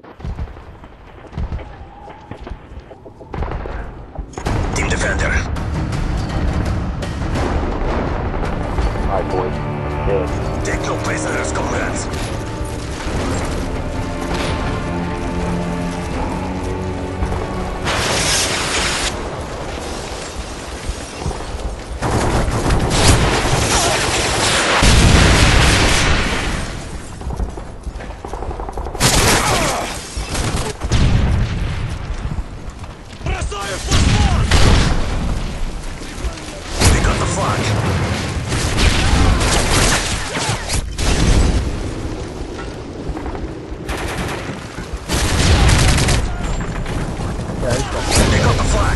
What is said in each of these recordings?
Team Defender. Alright, boys. Yeah. Take no prisoners, comrades. We got the flag. They got the flag.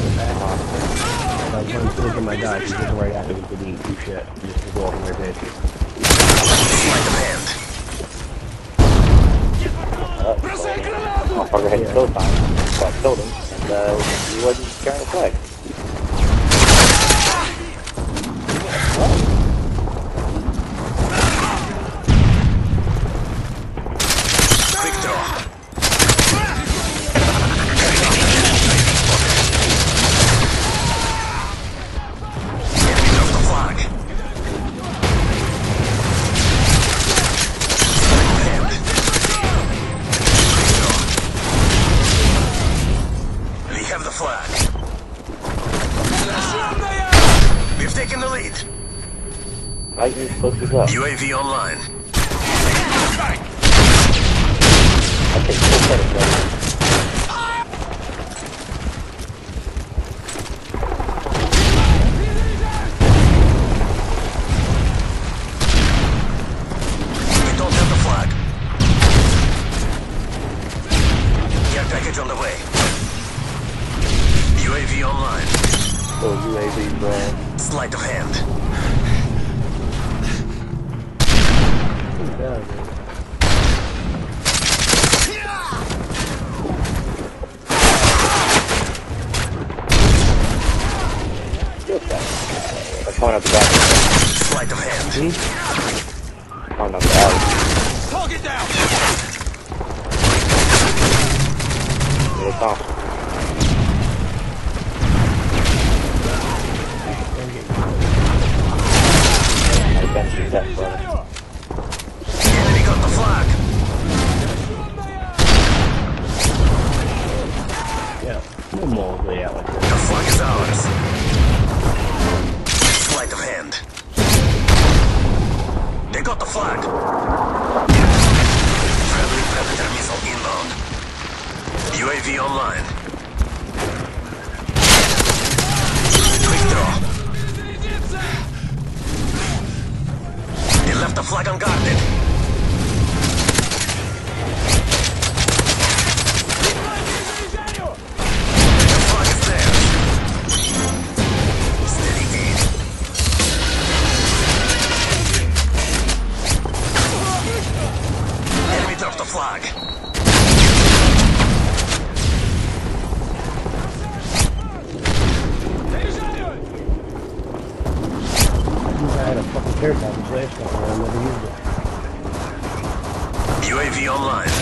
I was going to look at my guy, he's looking right at me, he didn't do shit. He just go off in their head. Sleight of hand. Motherfucker had kill time, so I killed him, and he wasn't carrying a flag. Quick draw. Enemy dropped the flag. Sleight of hand. Quick draw. We have the flag. We've taken the lead. Right, you're supposed to go. UAV online. I take full credit, brother. We don't have the flag. Care package on the way. UAV online. So UAV brand. Sleight of hand. Yeah, man. I'm calling up the back. Sleight of hand. Calling up the alley. Target down. Here they come. I can't shoot that, brother. Enemy got the flag. Yeah, no more lay out like The that. flag is ours. Sleight of hand. They got the flag. Friendly Predator missile inbound. UAV online. Quick draw. They left the flag unguarded. The flag is there. Steady aim. Enemy dropped the flag. I had a fucking care package last time and I never used it. UAV online.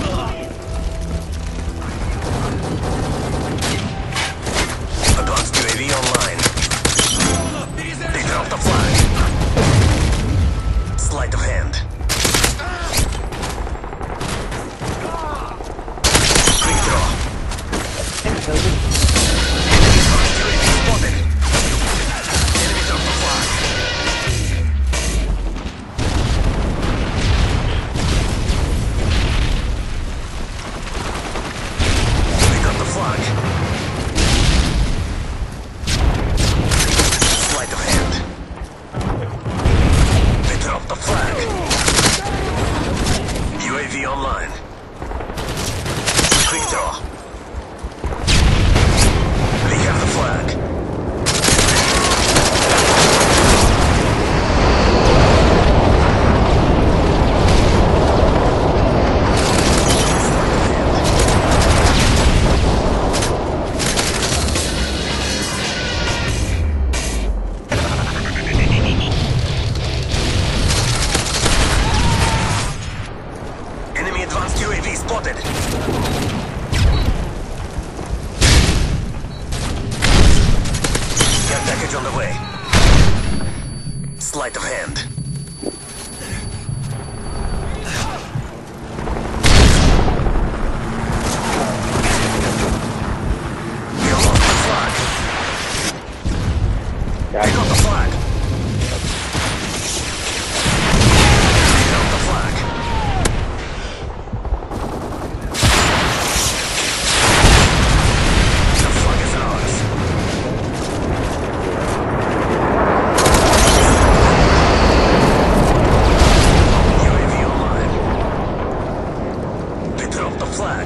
Advanced UAV online. They dropped the flag. Sleight of hand. Quick draw. UAV spotted. Enemy dropped the flag. We got the flag. Sleight of hand. They dropped the flag. Advanced UAV spotted. Care package on the way. Sleight of hand. We lost the flag. Got Pick up it. the flag. Pick up the flag. The flag is ours. UAV online. They dropped the flag.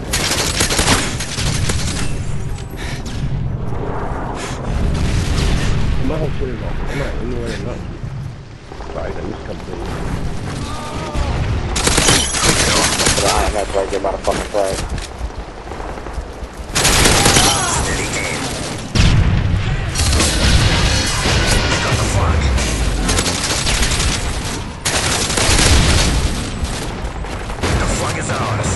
My whole shit is off. I'm not anywhere to know. Sorry, I just completely. That's why I get my fucking flag. Steady aim. Pick up the flag. The flag is ours.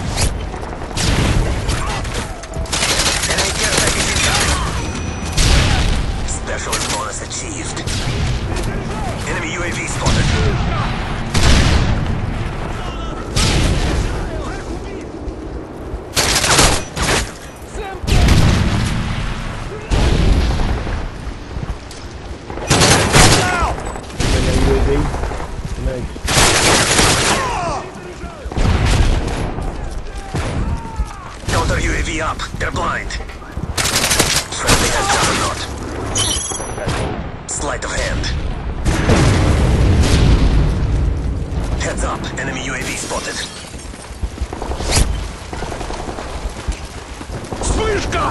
Enemy care package incoming. Specialist bonus achieved. Enemy UAV spotted. Nice. Counter UAV up. They're blind. Friendly has juggernaut. Sleight of hand. Heads up. Enemy UAV spotted. Вспышка!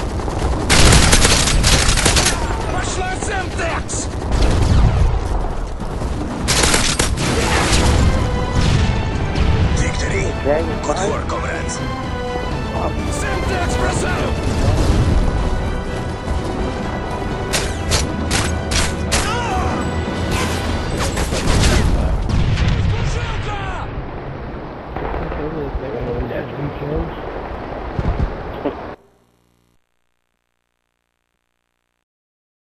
Пошла Семтекс! Victory. Dragon Good flag? work, comrades. Семтекс